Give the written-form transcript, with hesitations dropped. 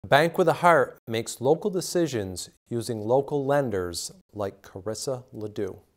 A bank with a heart makes local decisions using local lenders like Carisa Ledoux.